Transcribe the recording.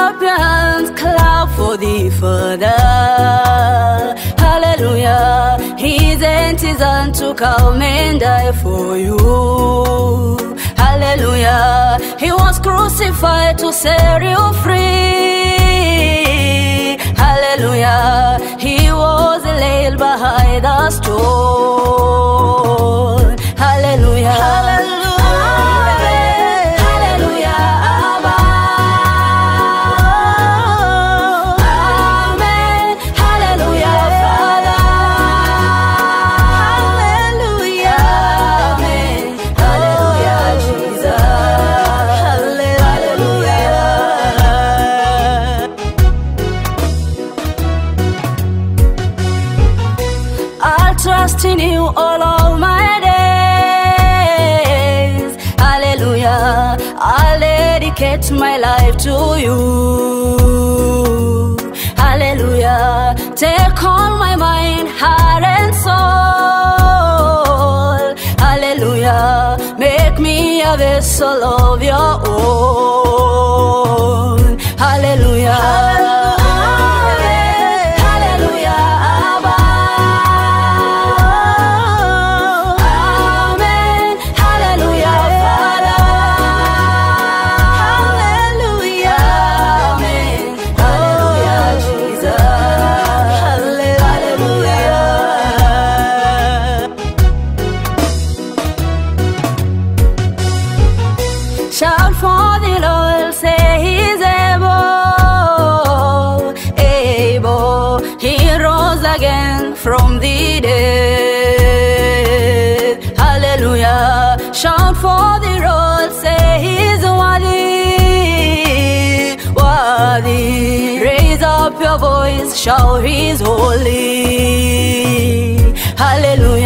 up your hands, clap for the Father. Hallelujah. He sent his son to come and die for you. Hallelujah. He was crucified to set you free. Hallelujah. He was laid behind the stone. Hallelujah. Hallelujah. Trust in you all of my days. Hallelujah. I'll dedicate my life to you. Hallelujah. Take on my mind, heart and soul. Hallelujah. Make me a vessel of your own. Hallelujah. Shout for the Lord, say he's able, able. He rose again from the dead. Hallelujah. Shout for the Lord, say he's worthy, worthy. Raise up your voice, shout he's holy. Hallelujah.